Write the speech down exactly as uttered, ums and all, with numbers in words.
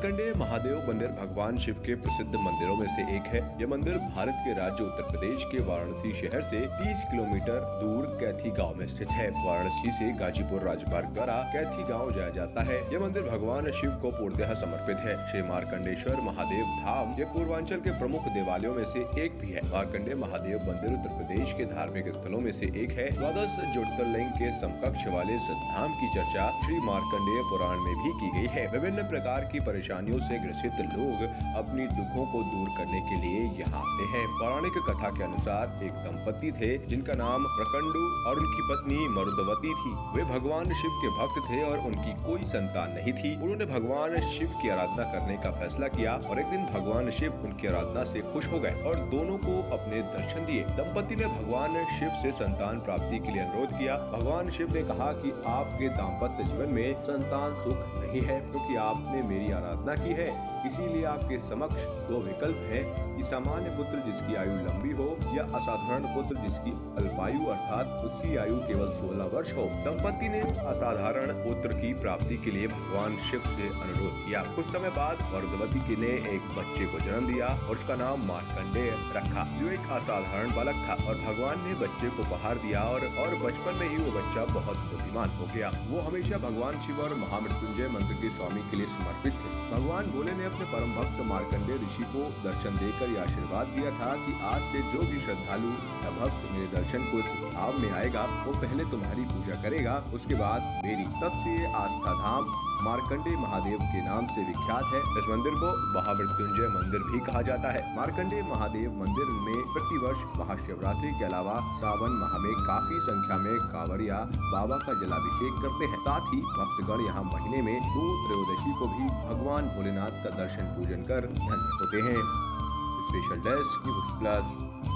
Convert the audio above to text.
मार्कंडेय महादेव मंदिर भगवान शिव के प्रसिद्ध मंदिरों में से एक है। यह मंदिर भारत के राज्य उत्तर प्रदेश के वाराणसी शहर से तीस किलोमीटर दूर कैथी गांव में स्थित है। वाराणसी से गाजीपुर राजमार्ग द्वारा कैथी गांव जाया जाता है। यह मंदिर भगवान शिव को पूर्णतः समर्पित है। श्री मार्कंडेश्वर महादेव धाम ये पूर्वांचल के प्रमुख देवालयों में से एक भी है। मार्कंडेय महादेव मंदिर उत्तर प्रदेश के धार्मिक स्थलों में से एक है। द्वादश ज्योतिर्लिंग के समकक्ष वाले इस धाम की चर्चा श्री मार्कंडेय पुराण में भी की गई है। विभिन्न प्रकार की परेशानियों से ग्रसित लोग अपनी दुखों को दूर करने के लिए यहाँ आते हैं। पौराणिक कथा के अनुसार एक दंपति थे जिनका नाम प्रकंडु और उनकी पत्नी मरुदवती थी। वे भगवान शिव के भक्त थे और उनकी कोई संतान नहीं थी। उन्होंने भगवान शिव की आराधना करने का फैसला किया और एक दिन भगवान शिव उनकी आराधना से खुश हो गए और दोनों को अपने दर्शन दिए। दंपति ने भगवान शिव से संतान प्राप्ति के लिए अनुरोध किया। भगवान शिव ने कहा कि आपके दाम्पत्य जीवन में संतान सुख नहीं है क्योंकि आपने मेरी आराधना की है, इसीलिए आपके समक्ष दो विकल्प हैं कि सामान्य पुत्र जिसकी आयु लंबी हो या असाधारण पुत्र जिसकी अल्पायु अर्थात उसकी आयु केवल सोलह वर्ष हो। दंपति ने असाधारण पुत्र की प्राप्ति के लिए भगवान शिव से अनुरोध किया। कुछ समय बाद मरुदवती ने एक बच्चे को जन्म दिया और उसका नाम मार्कंडेय रखा, जो एक असाधारण बालक था और भगवान ने बच्चे को उपहार दिया और, और बचपन में ही वो बच्चा बहुत बुद्धिमान हो गया। वो हमेशा भगवान शिव और महामृत्युंजय मंत्र के स्वामी के लिए समर्पित थे। भगवान भोले ने अपने परम भक्त मार्कंडेय ऋषि को दर्शन देकर यह आशीर्वाद दिया था कि आज से जो भी श्रद्धालु या भक्त मेरे दर्शन को इस भाव में आएगा वो पहले तुम्हारी पूजा करेगा, उसके बाद मेरी। तब से ये आस्था धाम मार्कंडेय महादेव के नाम से विख्यात है। इस मंदिर को महामृत्युंजय मंदिर भी कहा जाता है। मार्कंडेय महादेव मंदिर में प्रतिवर्ष महाशिवरात्रि के अलावा सावन माह में काफी संख्या में कांवरिया बाबा का जलाभिषेक करते हैं। साथ ही भक्तगण यहाँ महीने में दो त्रयोदशी को भी भगवान भोलेनाथ का दर्शन पूजन कर धन्य होते हैं। Special desk news plus.